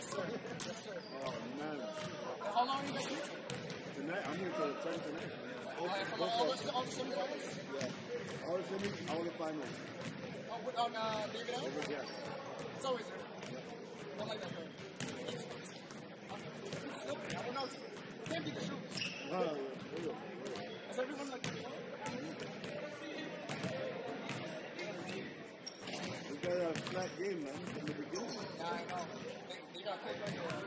Yes, sir. Yes, sir. Oh, man. How long are you guys here? Tonight, I'm here till 10 tonight. From all the semifinals? Yeah. All the semis, all the finals. On David Allen? Yeah. It's always there. I don't like that play. I don't know. It can't be the shoes. Is everyone like that? We got a flat game, man, from the beginning. Yeah, I know. They got kicked right there.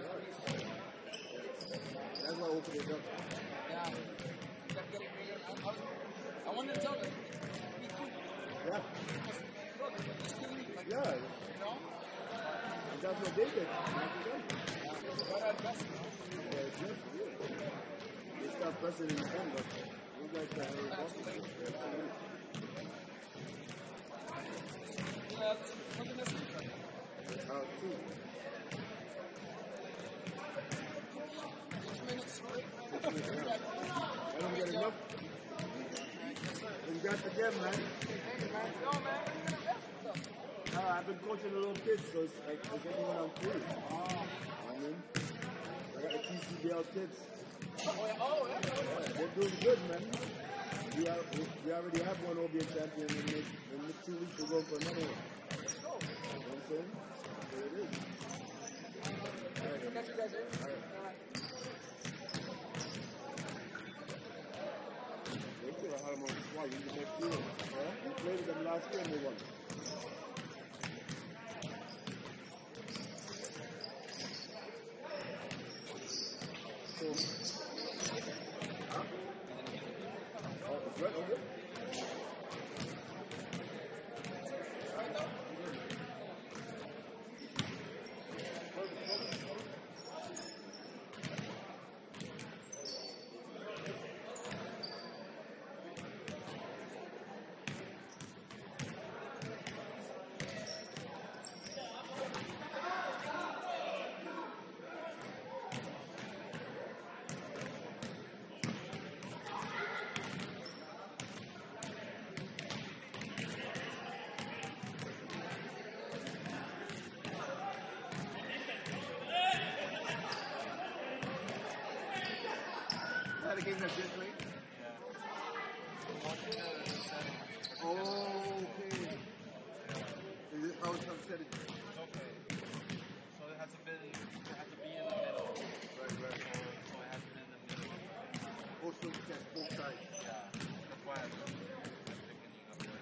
That's why I opened it up. Yeah. Kept getting bigger. I wanted to tell them. Yeah. Just killing me. Like, Yeah. you know? And that's what they did. Yeah. Right at best. Yeah, it's just good. They start pressing in the end, but you guys can't really walk it. What's the next one? 2. 6 minutes. I don't get enough. Congrats again, man. I've been coaching the little kids, so it's like anyone I'm free. I mean, I got the TCBL kids. They're doing good, man. We already have one OBA champion, and in 2 weeks we're going for another one. You know what I'm saying? There it is. All right. Catch you guys there. All right. They could have had them on the squad. You can make two. We played with them last year and they won. So, oh, it's right over. The game that's just right? Yeah. Oh, okay. Is it how it's upset? It's okay. So it has to be in the middle. Right. So it has to be in the middle. Also, you can both sides. Yeah. That's why I'm picking up there.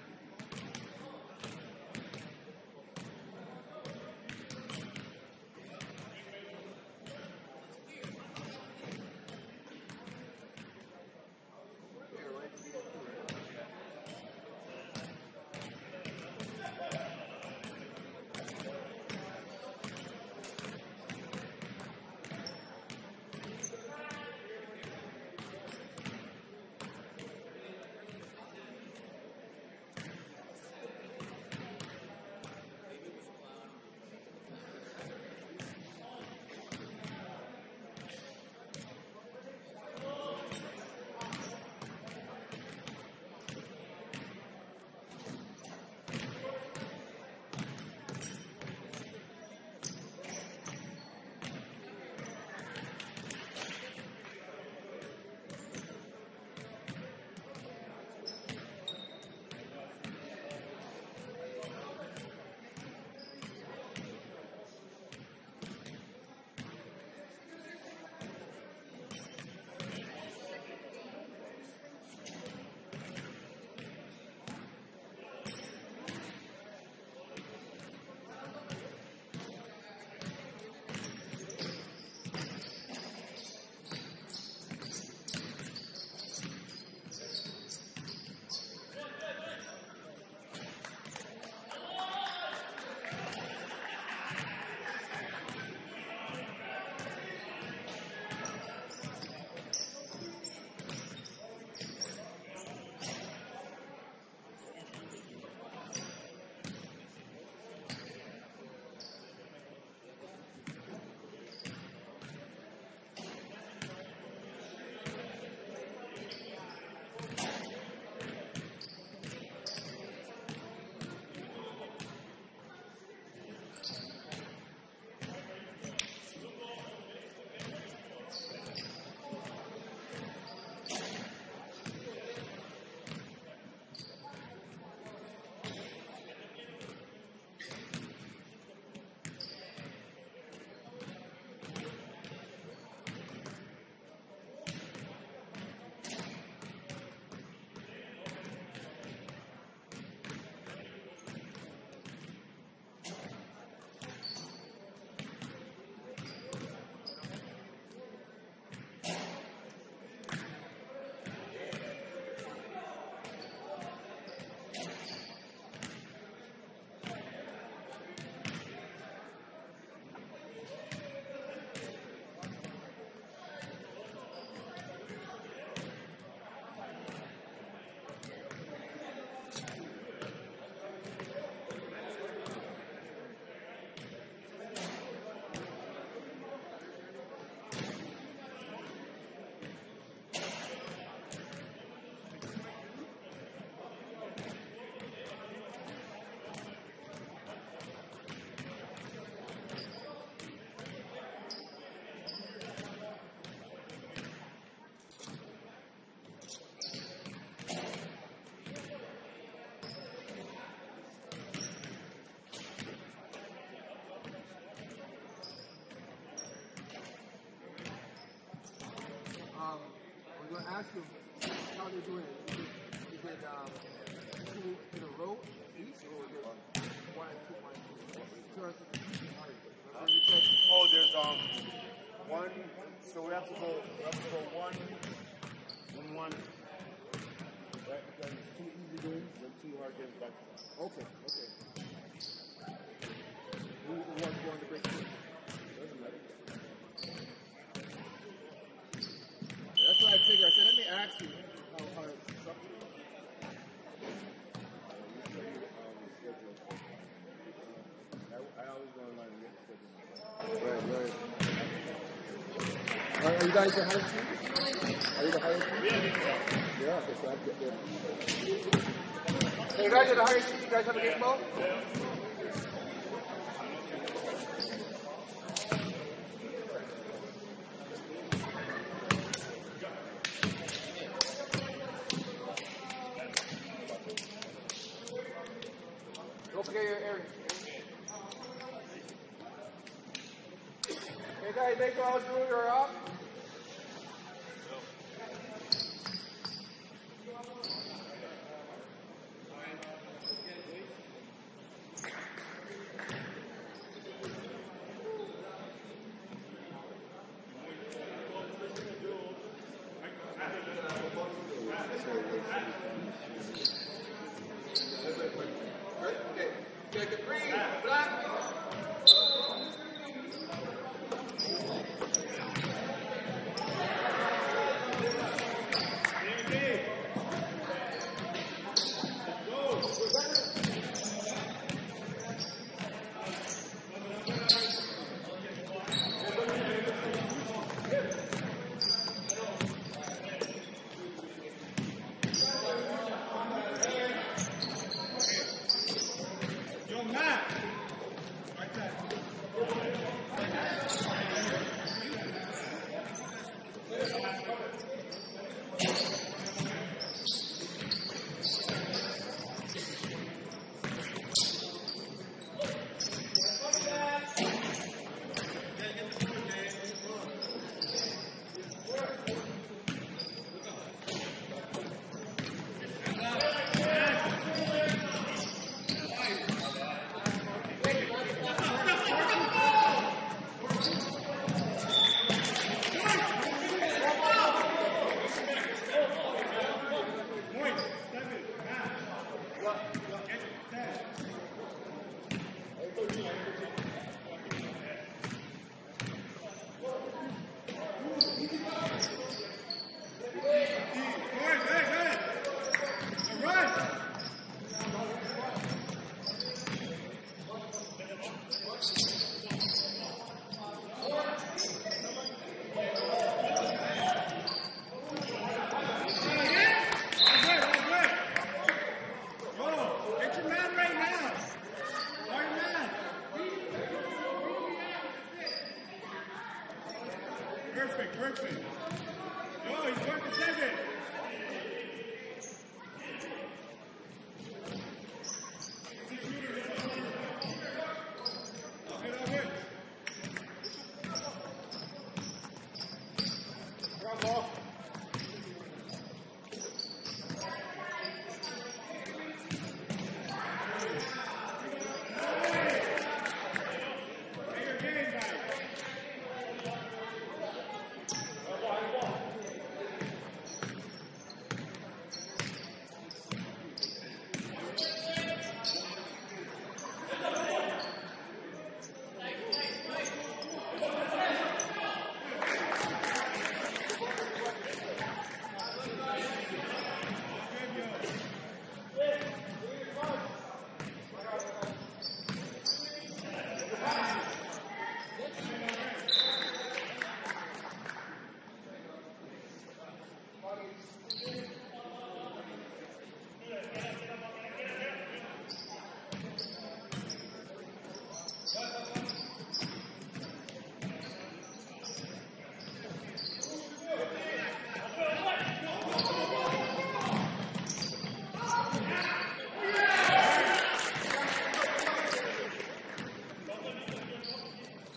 ask them how they're doing it. Is it 2 in a row each, or is it 1 and 2, 1 and 2? Oh, there's one. So we have to go 1 and 1. Right? Because it's 2 easy games and 2 hard games back to back. Okay. Who wants to go on the break? Doesn't matter. That's what I figured. I said, let me ask you how it's structured. I always go online and get the schedule. Right. Are you guys the high school? Are you the high school? Yeah, okay, so I get there. Hey, you guys are the high school? You guys have a game ball? Don't forget your area. Hey guys, make sure all through you're up. Okay, take a green, black. Perfect. No, he's working second.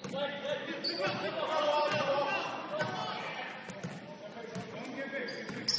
Don't give it.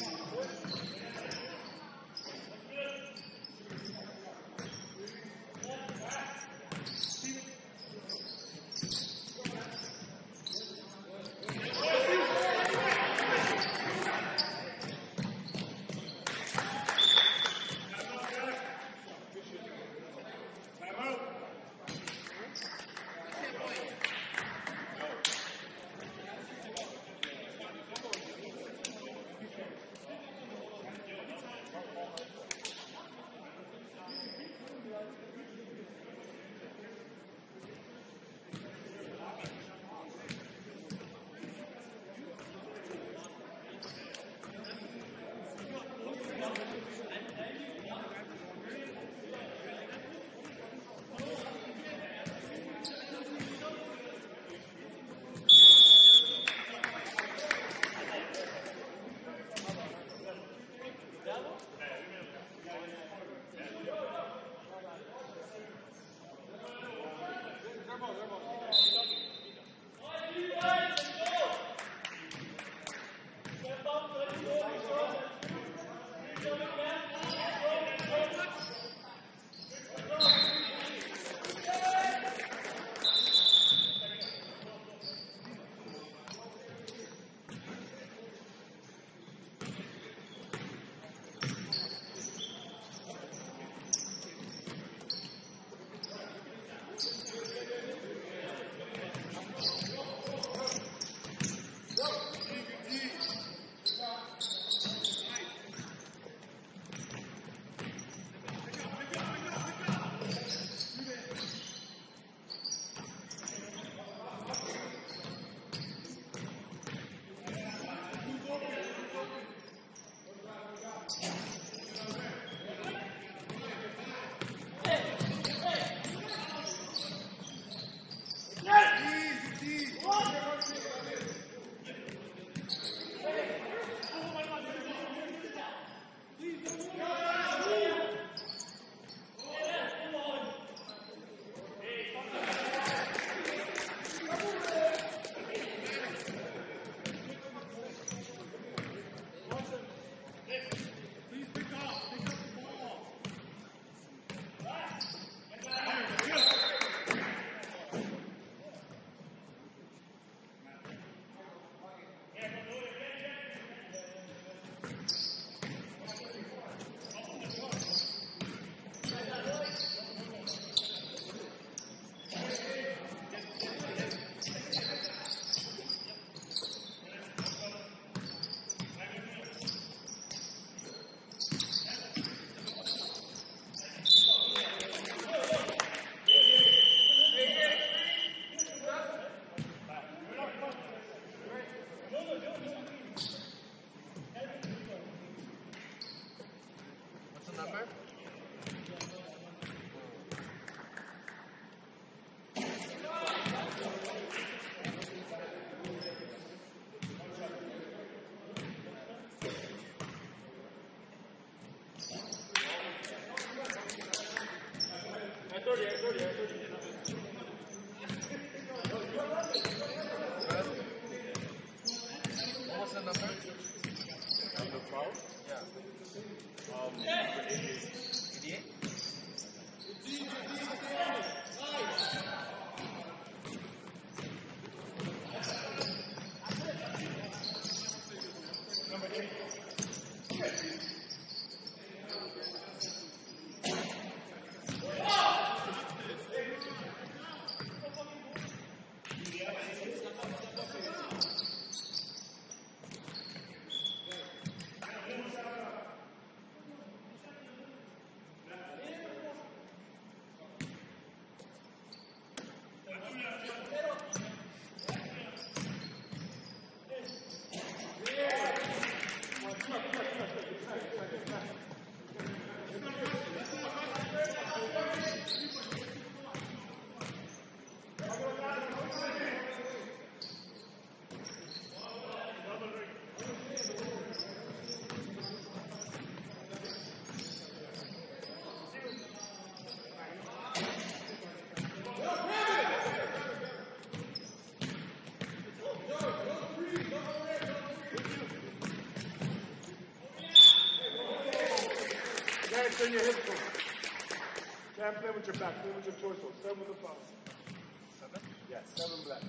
Bring your hips over. Can't play with your back, play with your torso. 7 with the foul. 7? Yeah, 7 black.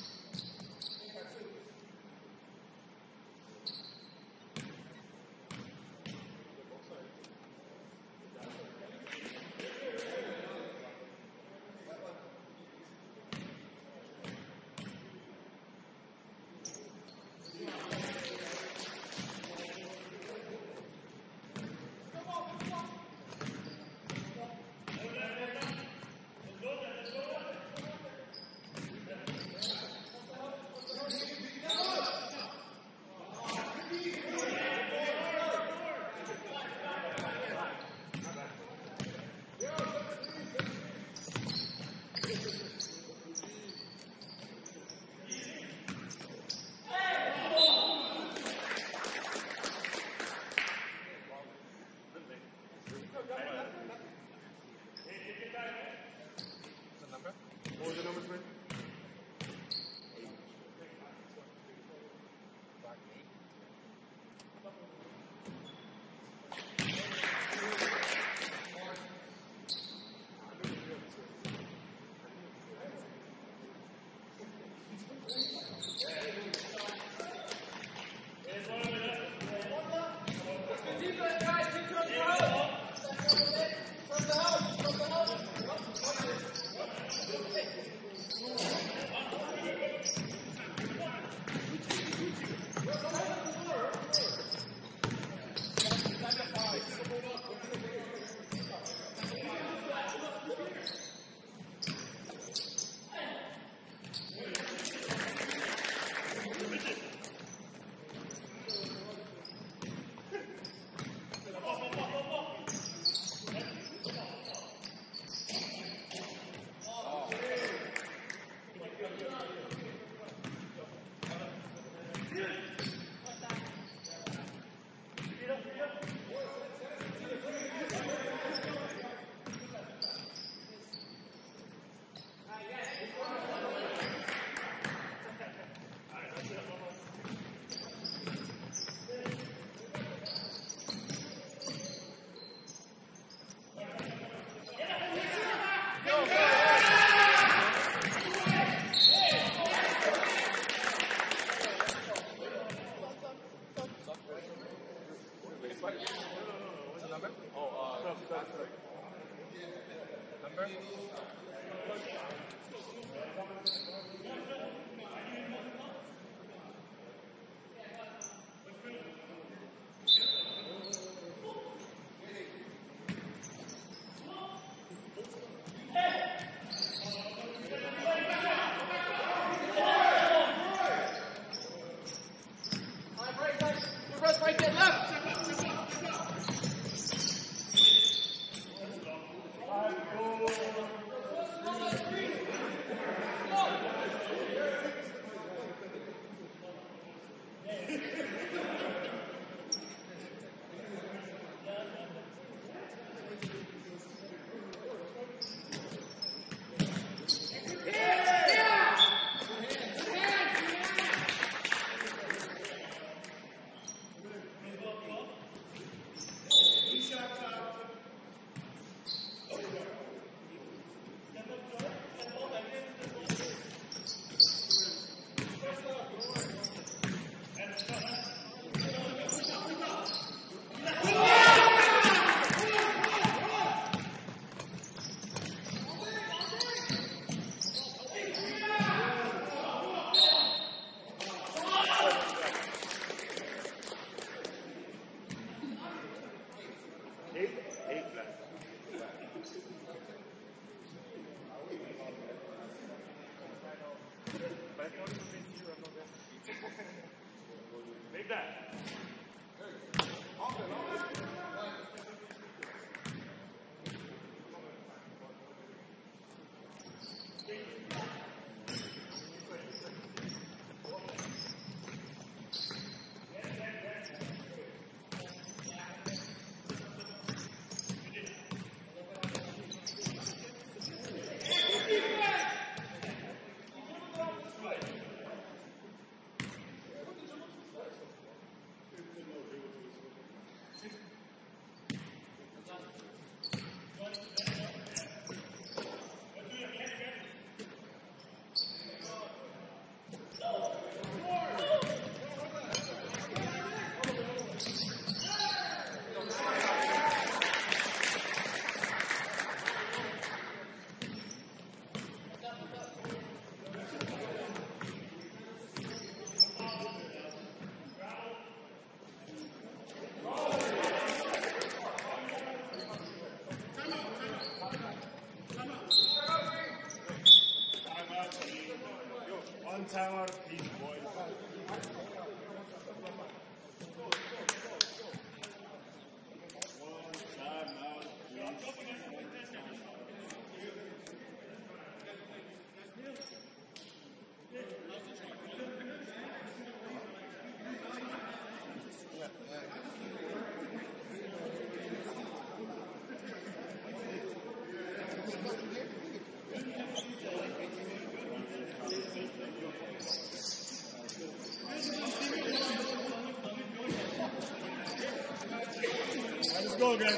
What was the number, Spring? What's the number? Oh, number? Right there, left. Make that. One timeout apiece, boys. One timeout apiece. Let's go, guys.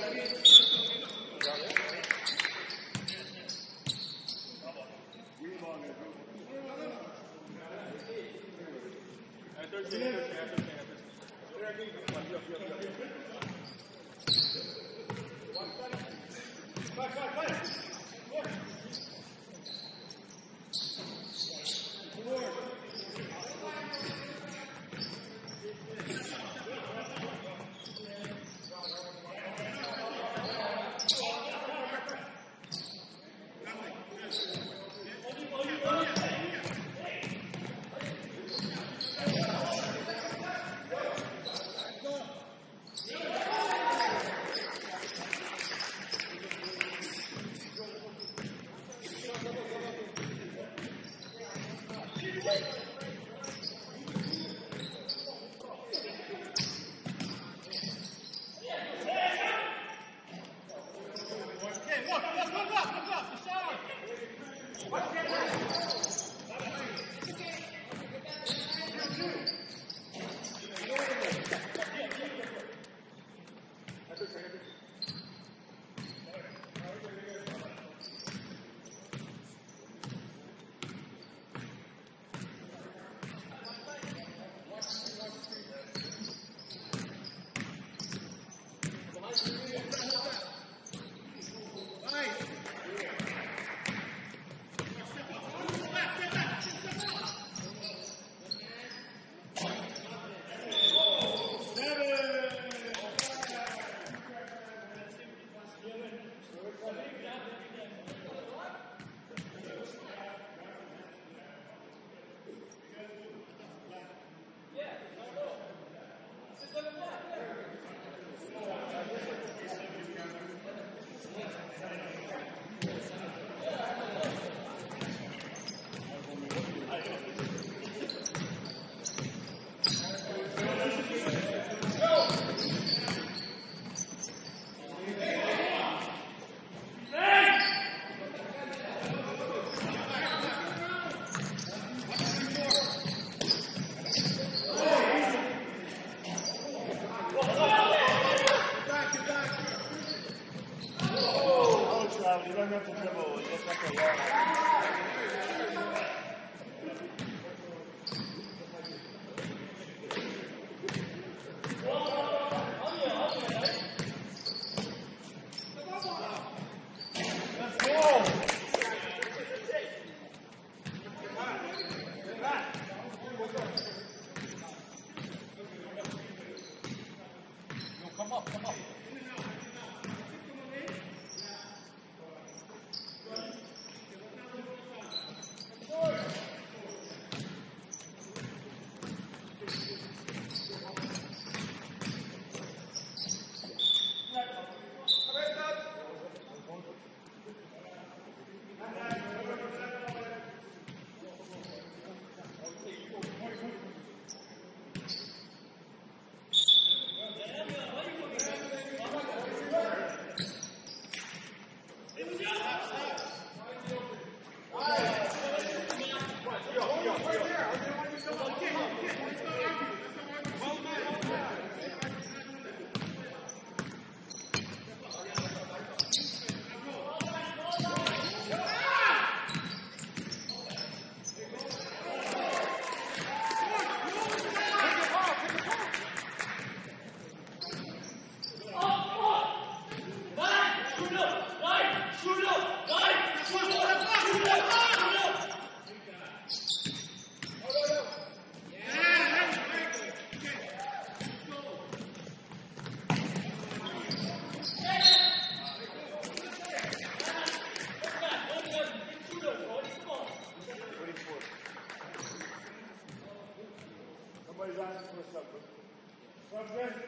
Somebody's asking for a sub. Subject.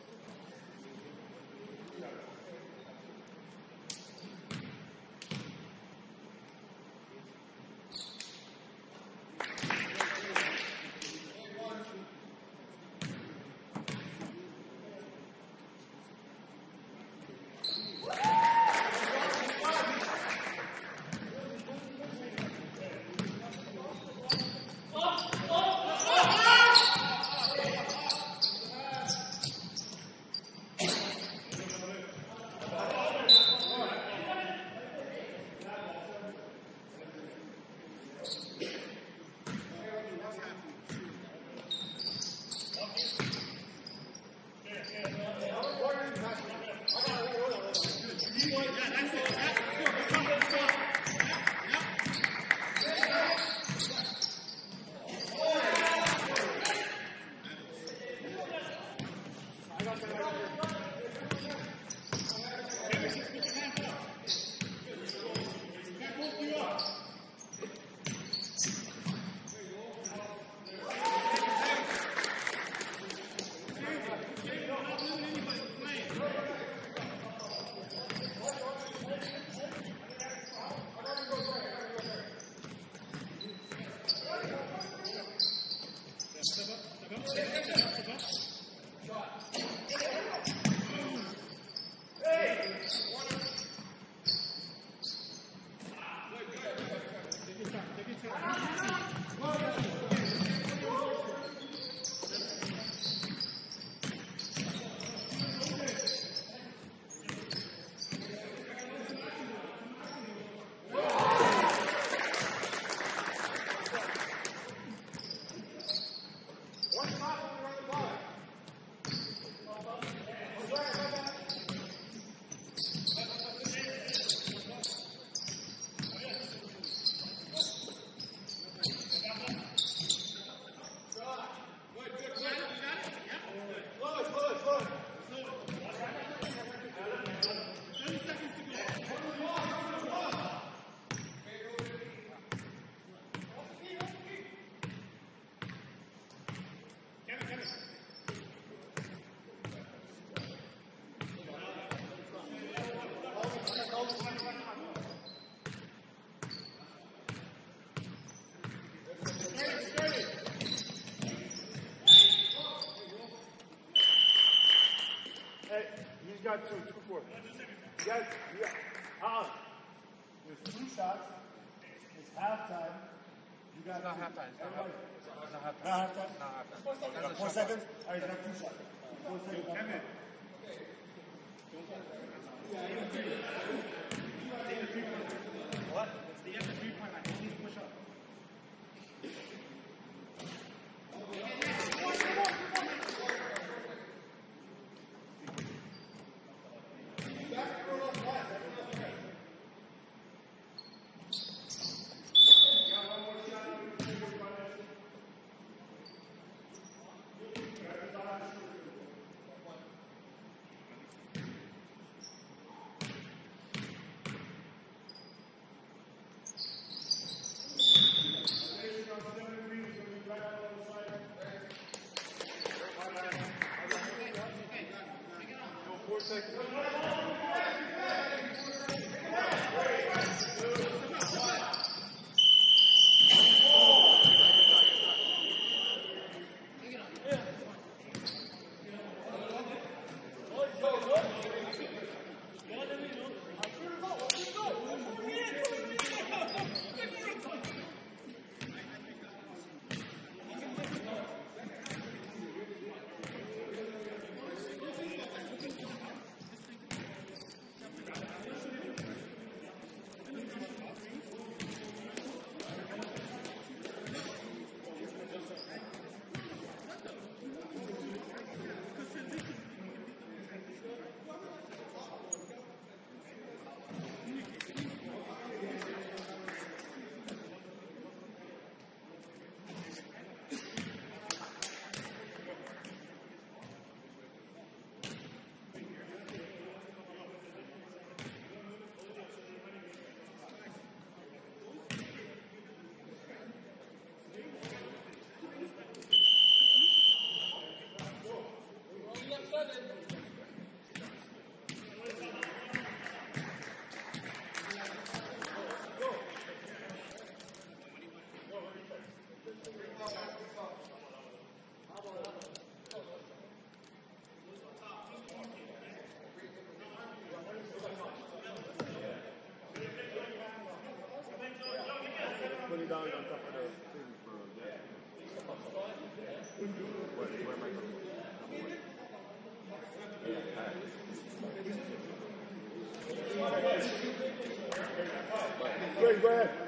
Got two, 2-4. Yes, yeah. There's 2 shots. It's halftime. You got Not halftime. Not halftime. Not halftime? Not halftime. Got 4 seconds? All right, you got 2 shots. 4 seconds. 10 minutes. What? Stay at the 3-point line. Don't need to push up. Great, go ahead.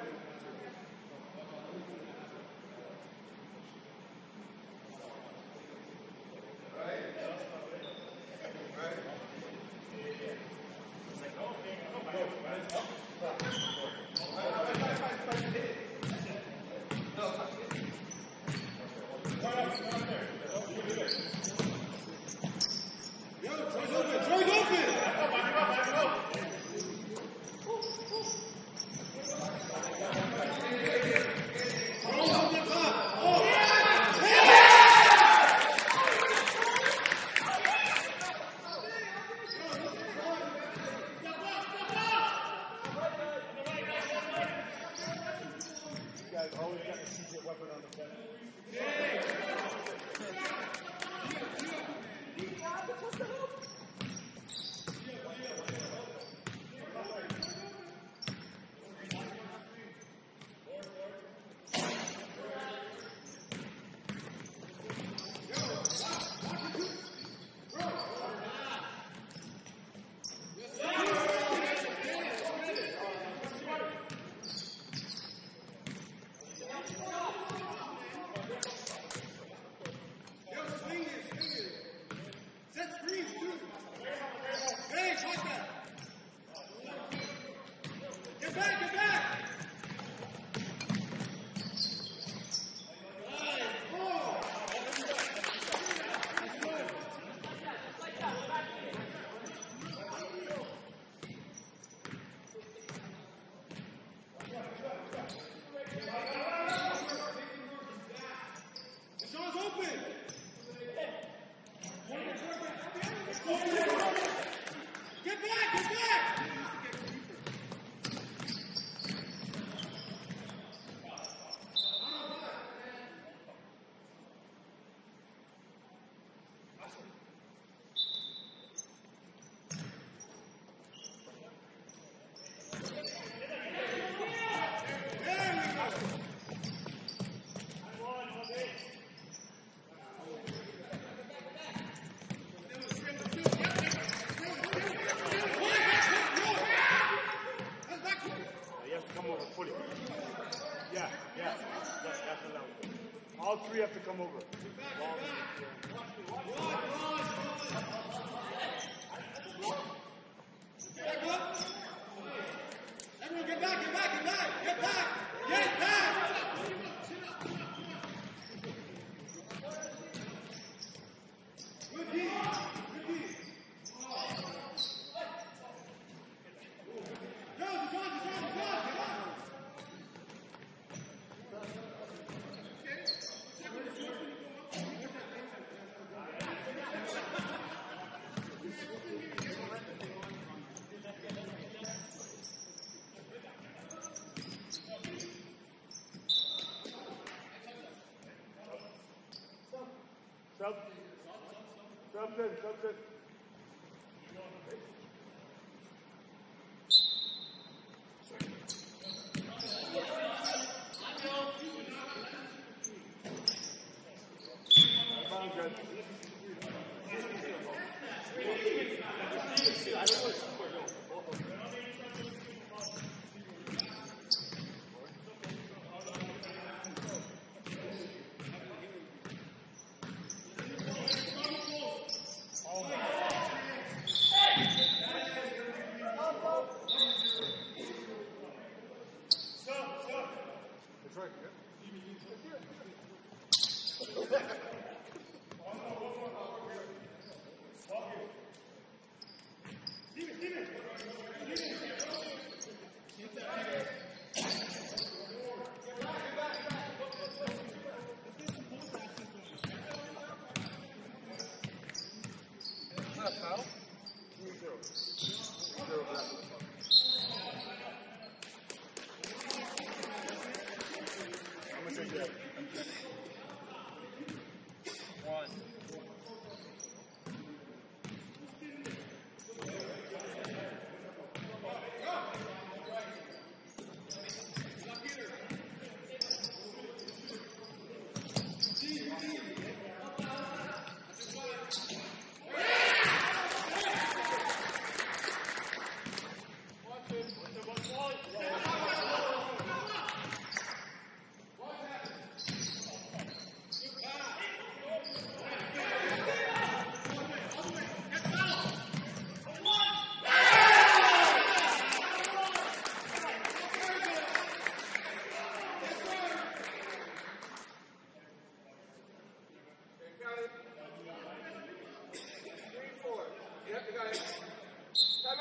Always got a secret weapon on the bench. All three have to come over. Everyone get back, get back, get back, get back, get back! Good D, good D. Subject.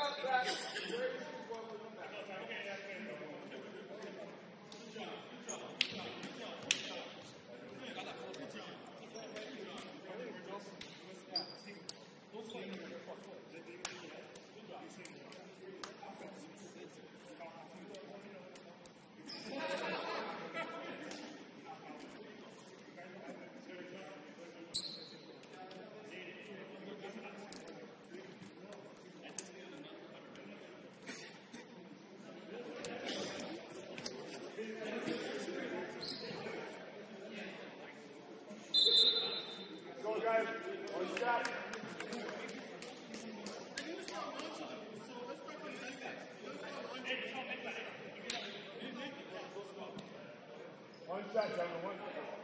One shot, gentlemen. One.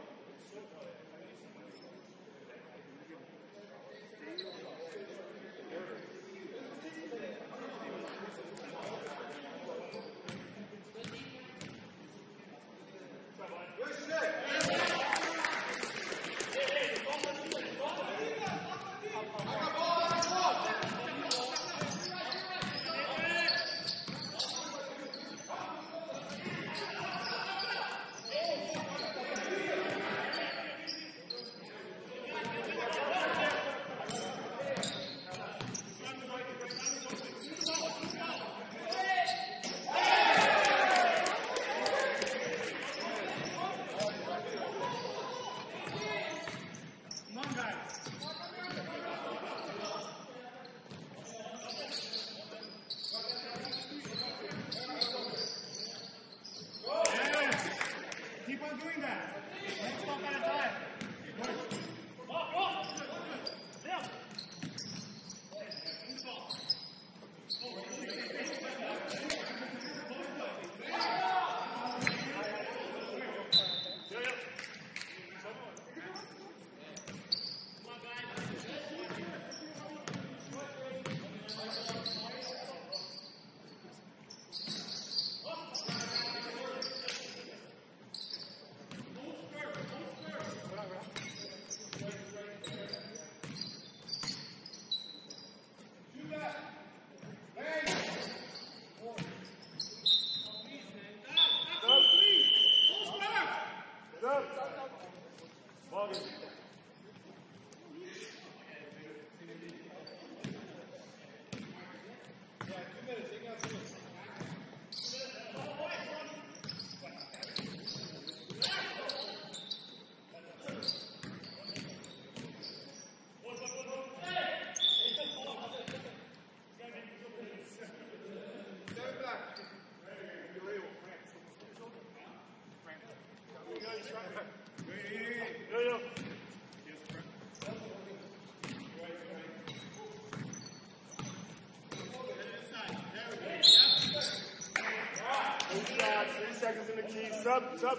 Sub.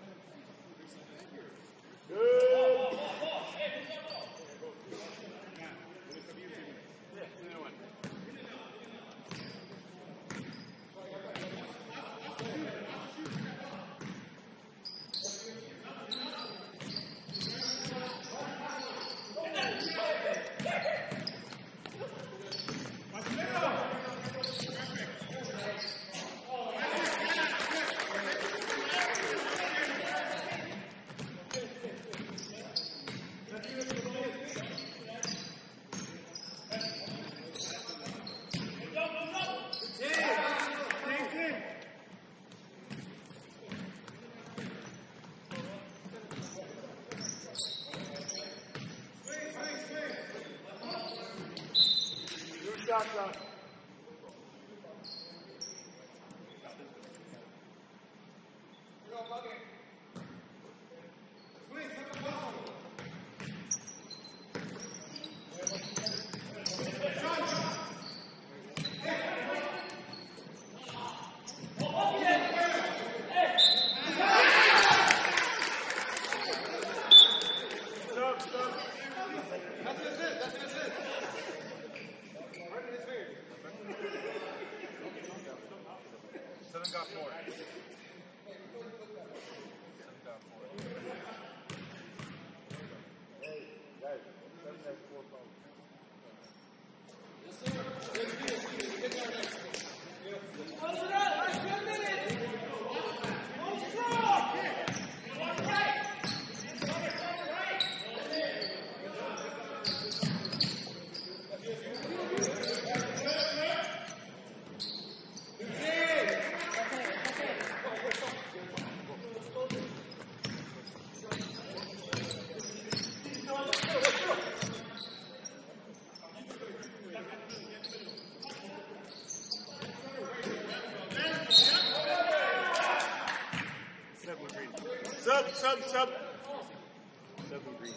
Good. Shotgun. Yes, sir. 7 green.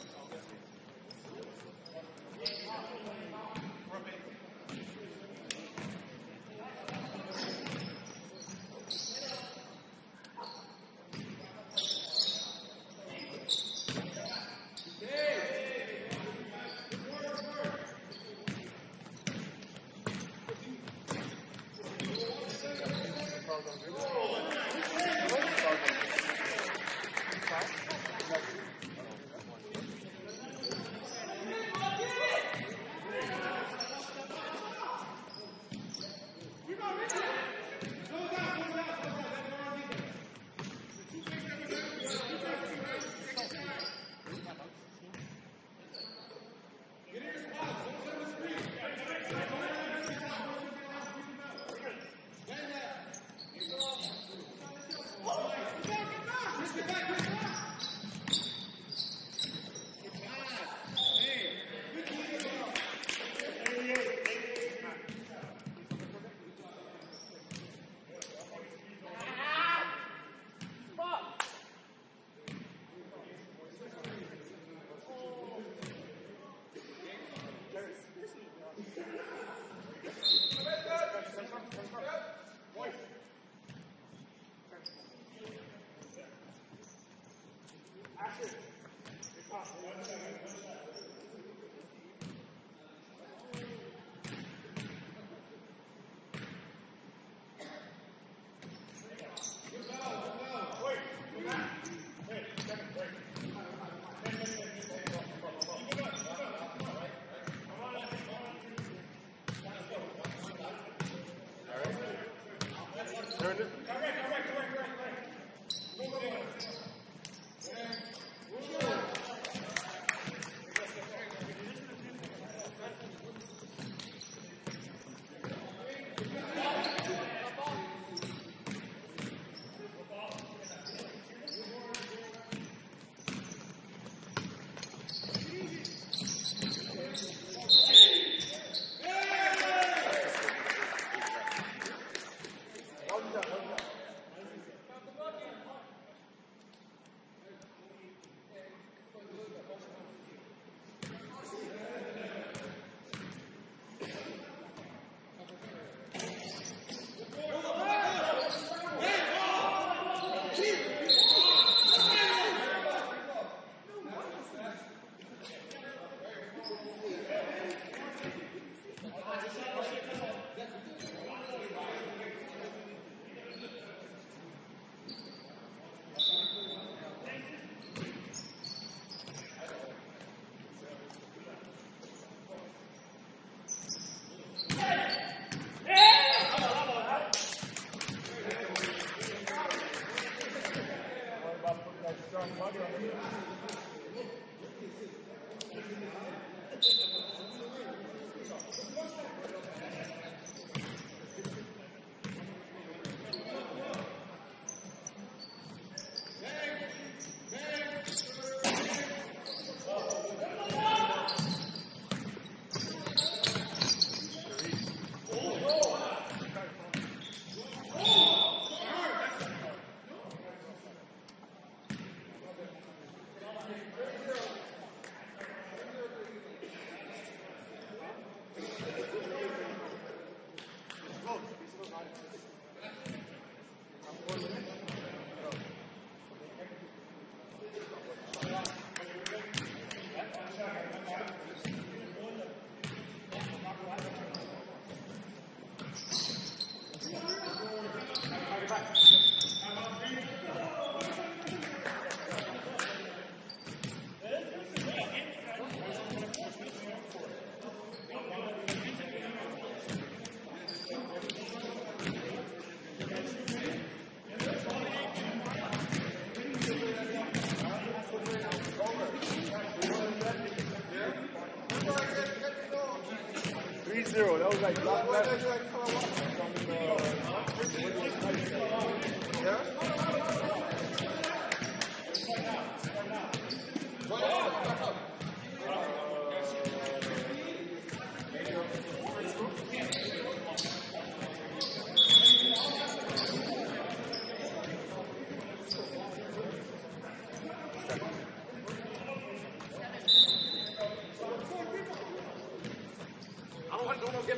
That was like black left.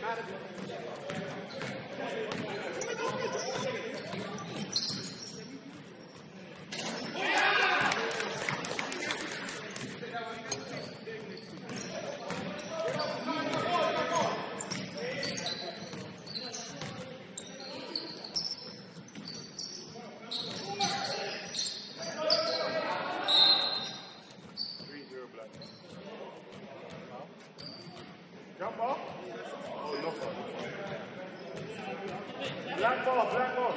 Jump off? Oh, no fun. Black ball, black ball.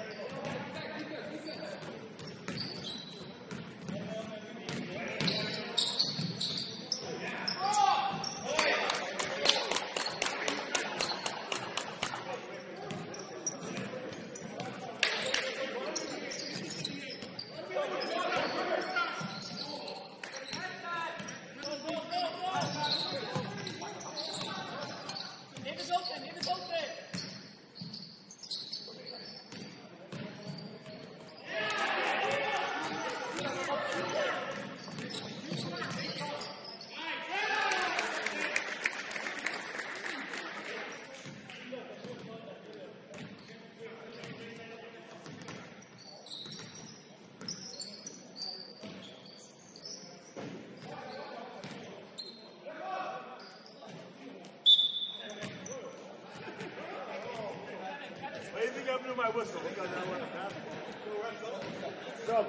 Why do you think I blew my whistle? Because I want to happen. Stop.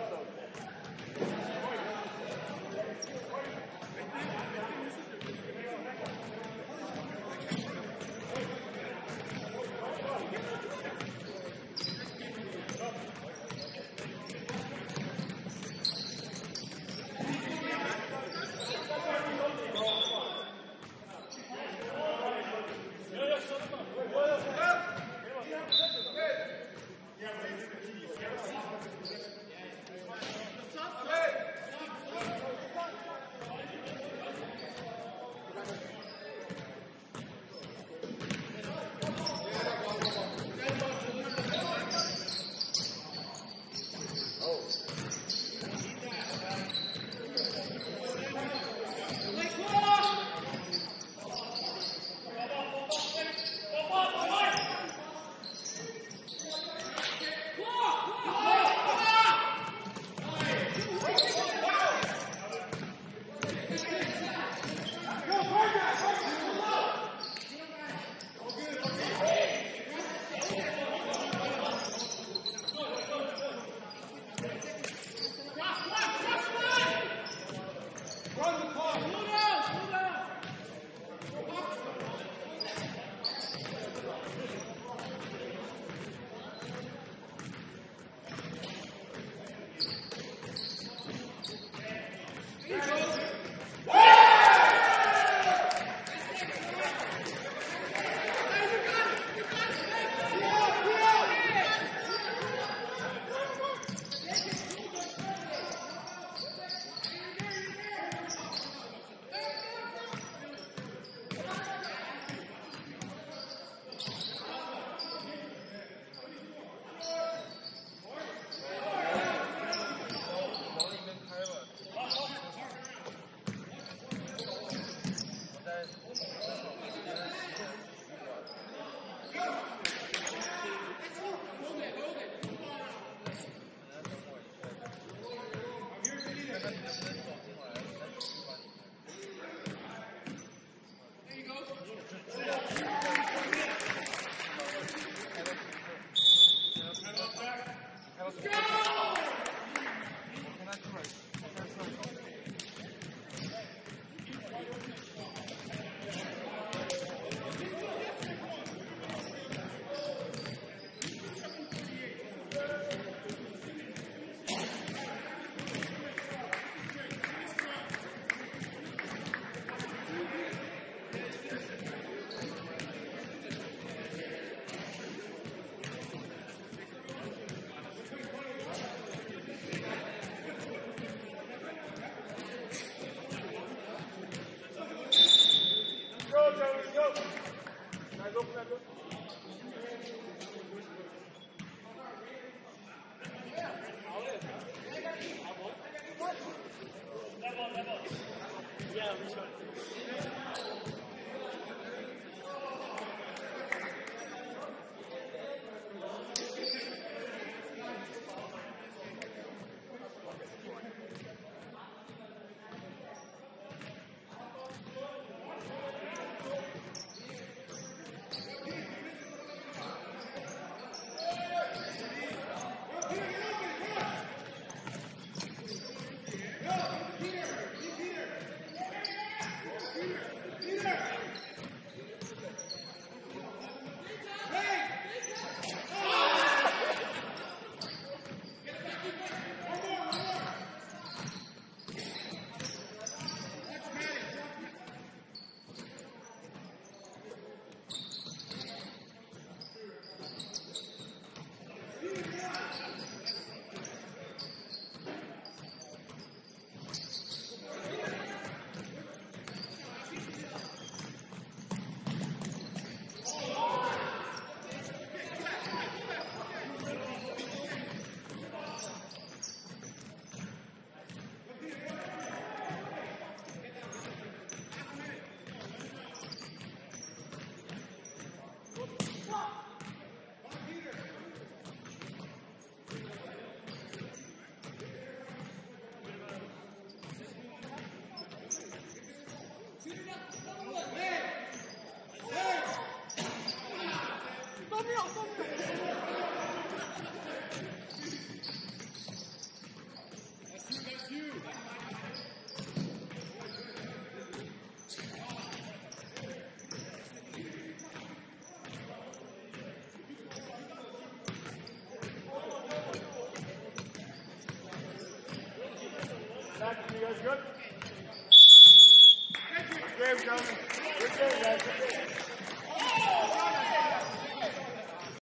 Good game, gentlemen. Good game, guys. Good game.